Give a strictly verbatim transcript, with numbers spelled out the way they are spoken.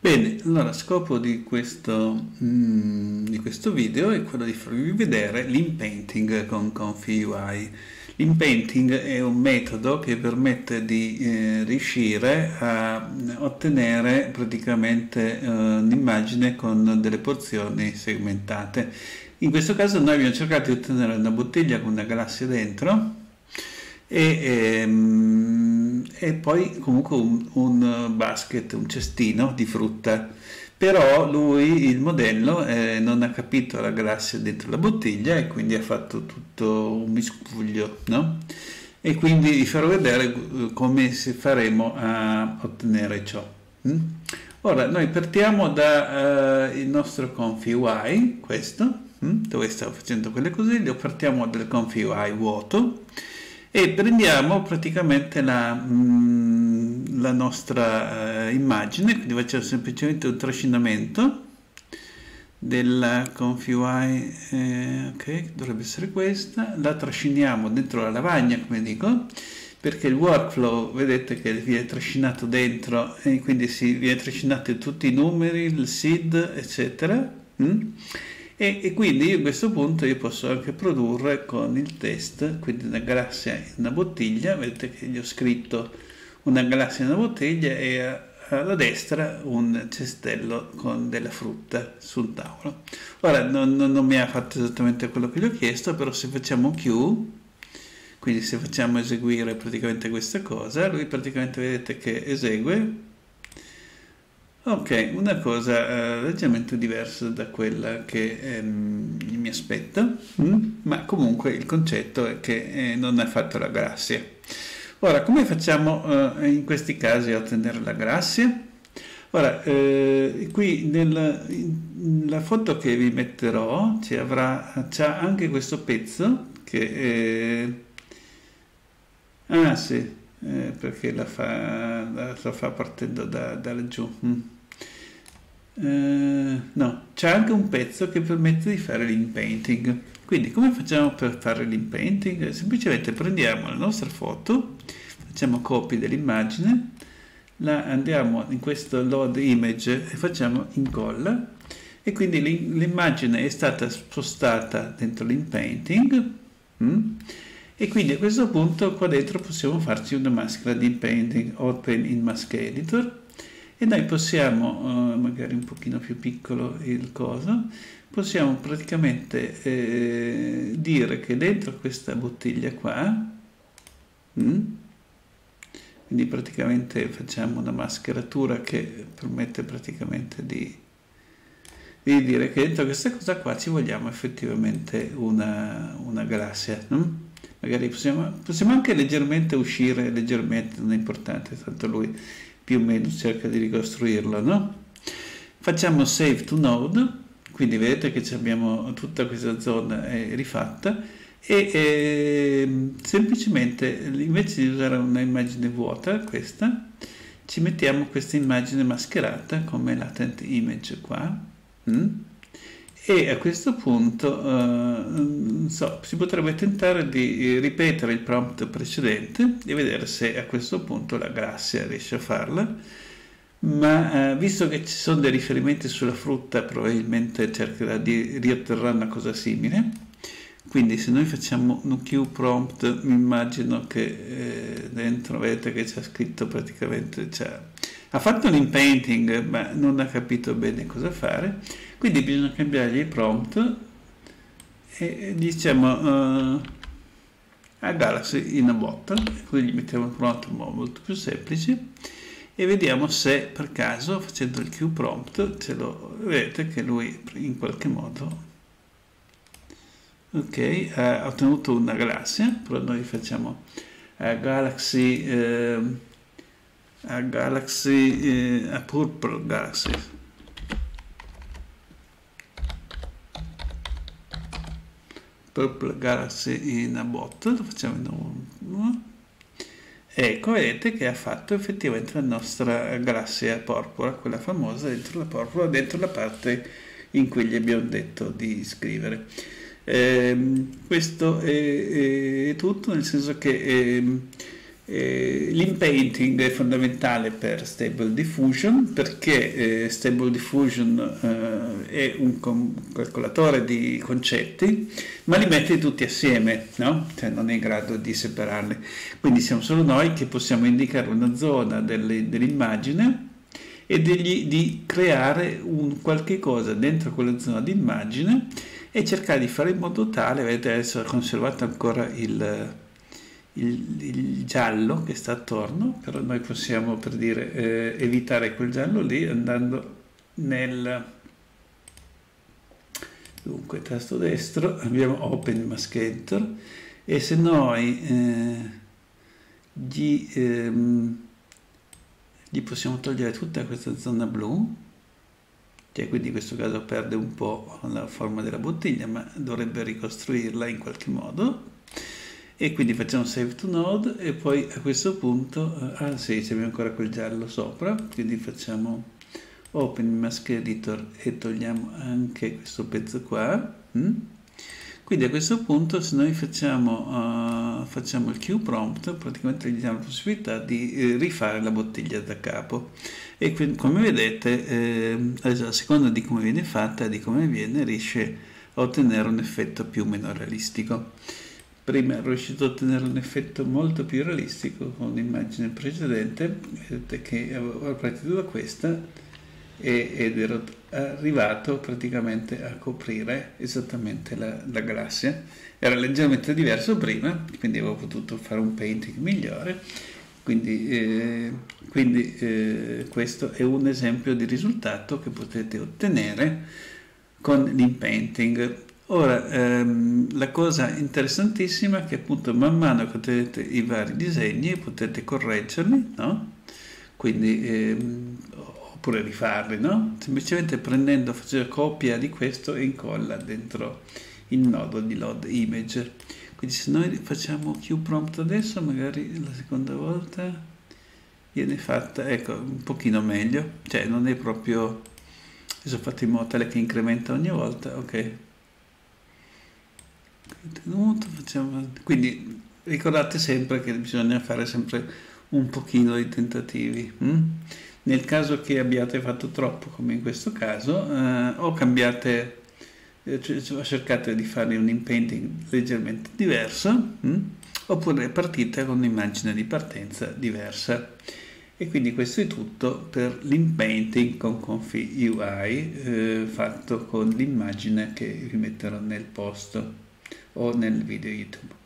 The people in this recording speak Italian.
Bene, allora scopo di questo, mm, di questo video è quello di farvi vedere l'inpainting con ComfyUI. L'inpainting è un metodo che permette di eh, riuscire a ottenere praticamente eh, un'immagine con delle porzioni segmentate. In questo caso noi abbiamo cercato di ottenere una bottiglia con una galassia dentro e, ehm, e poi comunque un, un basket, un cestino di frutta. Però lui, il modello, eh, non ha capito la galassia dentro la bottiglia e quindi ha fatto tutto un miscuglio, no? E quindi vi farò vedere eh, come si faremo a ottenere ciò. mm? Ora, noi partiamo da eh, il nostro ComfyUI, questo, mm? dove stavo facendo quelle cose, partiamo dal ComfyUI vuoto e prendiamo praticamente la, mm, la nostra eh, immagine, quindi facciamo semplicemente un trascinamento della ComfyUI, eh, ok, dovrebbe essere questa, la trasciniamo dentro la lavagna, come dico, perché il workflow, vedete che viene trascinato dentro e quindi si viene trascinato tutti i numeri, il seed, eccetera. Mm? E, e quindi a questo punto io posso anche produrre con il test, quindi una galassia in una bottiglia, vedete che gli ho scritto una galassia in una bottiglia e a, alla destra un cestello con della frutta sul tavolo. Ora non, non, non mi ha fatto esattamente quello che gli ho chiesto, però se facciamo Q, quindi se facciamo eseguire praticamente questa cosa, lui praticamente vedete che esegue. Ok, una cosa eh, leggermente diversa da quella che ehm, mi aspetto, mm? ma comunque il concetto è che eh, non ha fatto la galassia. Ora, come facciamo eh, in questi casi a ottenere la galassia? Ora, eh, qui nel, nella foto che vi metterò ci avrà, c'ha anche questo pezzo che... Eh, ah sì, eh, perché la fa, la, la fa partendo da, da laggiù. Mm. Uh, no, c'è anche un pezzo che permette di fare l'inpainting. Quindi come facciamo per fare l'inpainting? Semplicemente prendiamo la nostra foto, facciamo copia dell'immagine, la andiamo in questo load image e facciamo incolla e quindi l'immagine è stata spostata dentro l'inpainting mm? e quindi a questo punto qua dentro possiamo farci una maschera di inpainting open in Mask Editor. E noi possiamo, uh, magari un pochino più piccolo il coso, possiamo praticamente eh, dire che dentro questa bottiglia qua, mm, quindi praticamente facciamo una mascheratura che permette praticamente di, di dire che dentro questa cosa qua ci vogliamo effettivamente una, una galassia. Mm? Magari possiamo, possiamo anche leggermente uscire, leggermente, non è importante, tanto lui più o meno cerca di ricostruirlo, no? Facciamo save to node, quindi vedete che abbiamo tutta questa zona è rifatta e eh, semplicemente invece di usare una immagine vuota, questa, ci mettiamo questa immagine mascherata come latent image qua mm? e a questo punto eh, non so, si potrebbe tentare di ripetere il prompt precedente e vedere se a questo punto la galassia riesce a farla, ma eh, visto che ci sono dei riferimenti sulla frutta probabilmente cercherà di riotterrà una cosa simile. Quindi se noi facciamo un Q prompt mi immagino che eh, dentro vedete che c'è scritto praticamente c'è, ha fatto l'inpainting ma non ha capito bene cosa fare, quindi bisogna cambiargli il prompt e diciamo uh, a Galaxy in a bottle, quindi gli mettiamo un prompt molto più semplice e vediamo se per caso facendo il Q prompt ce lo vedete che lui in qualche modo ok ha ottenuto una galassia, però noi facciamo a Galaxy eh, a Galaxy eh, a Purple Galaxy Purple Galaxy in a bottle, lo facciamo in uno. Ecco, vedete che ha fatto effettivamente la nostra galassia porpora, quella famosa dentro la porpora, dentro la parte in cui gli abbiamo detto di scrivere. Eh, questo è, è tutto, nel senso che eh, Eh, l'inpainting è fondamentale per Stable Diffusion perché eh, Stable Diffusion eh, è un calcolatore di concetti, ma li mette tutti assieme, no? Cioè non è in grado di separarli. Quindi siamo solo noi che possiamo indicare una zona dell'immagine e degli, di creare un qualche cosa dentro quella zona di immagine e cercare di fare in modo tale, vedete adesso è conservato ancora il Il, il giallo che sta attorno, però noi possiamo, per dire, eh, evitare quel giallo lì andando nel, dunque, tasto destro, abbiamo Open Mask Editor e se noi eh, gli, ehm, gli possiamo togliere tutta questa zona blu, cioè quindi in questo caso perde un po' la forma della bottiglia, ma dovrebbe ricostruirla in qualche modo. E quindi facciamo Save to Node e poi a questo punto, ah sì, c'è ancora quel giallo sopra, quindi facciamo Open Mask Editor e togliamo anche questo pezzo qua. Mm? Quindi a questo punto se noi facciamo, uh, facciamo il QPrompt, praticamente gli diamo la possibilità di eh, rifare la bottiglia da capo. E quindi, come vedete, eh, a seconda di come viene fatta, di come viene, riesce a ottenere un effetto più o meno realistico. Prima ero riuscito a ottenere un effetto molto più realistico con l'immagine precedente, vedete che avevo partito da questa ed ero arrivato praticamente a coprire esattamente la, la galassia. Era leggermente diverso prima, quindi avevo potuto fare un painting migliore, quindi, eh, quindi eh, questo è un esempio di risultato che potete ottenere con l'inpainting. Ora, ehm, la cosa interessantissima è che appunto man mano che ottenete i vari disegni potete correggerli, no? Quindi, ehm, oppure rifarli, no? Semplicemente prendendo, facendo copia di questo e incolla dentro il nodo di load image. Quindi se noi facciamo QPrompt adesso, magari la seconda volta viene fatta, ecco, un pochino meglio, cioè non è proprio, adesso ho fatto in modo tale che incrementa ogni volta, ok. Tenuto, facciamo... Quindi ricordate sempre che bisogna fare sempre un pochino di tentativi. Hm? Nel caso che abbiate fatto troppo, come in questo caso, eh, o cambiate, eh, cioè, cercate di fare un inpainting leggermente diverso, hm? Oppure partite con un'immagine di partenza diversa. E quindi questo è tutto per l'inpainting con Confi U I eh, fatto con l'immagine che vi metterò nel post o nel video YouTube.